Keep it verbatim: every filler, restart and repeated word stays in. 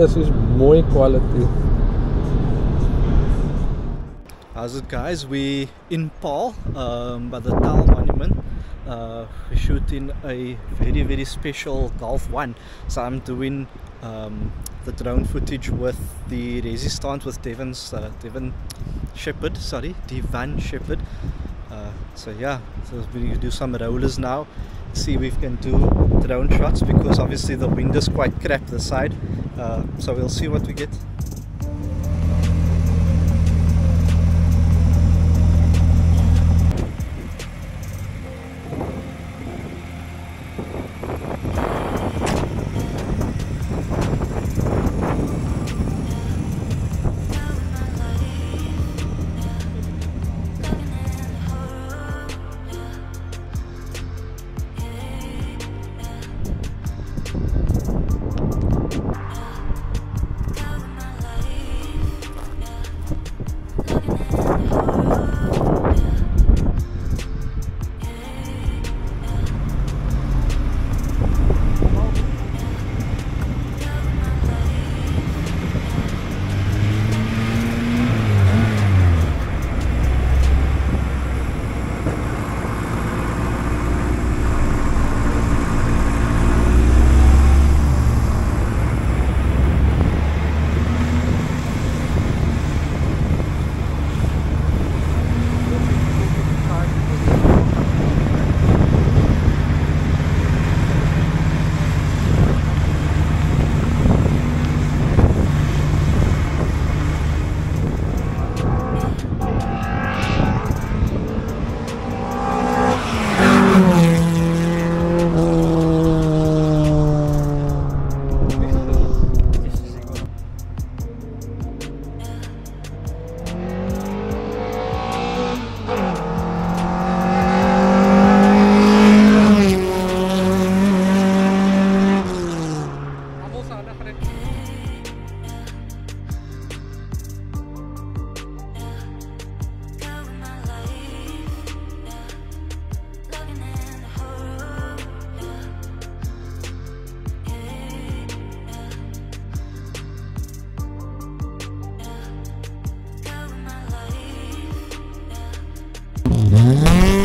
is is mooi quality. How's it, guys? We in Paul um, by the Tal Monument. Uh, we're shooting a very very special Golf one. So I'm doing um, the drone footage with the Resistance with Devon's uh, Devon Shepherd, sorry, Devon Shepherd. Uh, so yeah, so we're gonna do some rollers now. See if we can do drone shots because obviously the wind is quite crap this side. Uh, so we'll see what we get. Mm-hmm.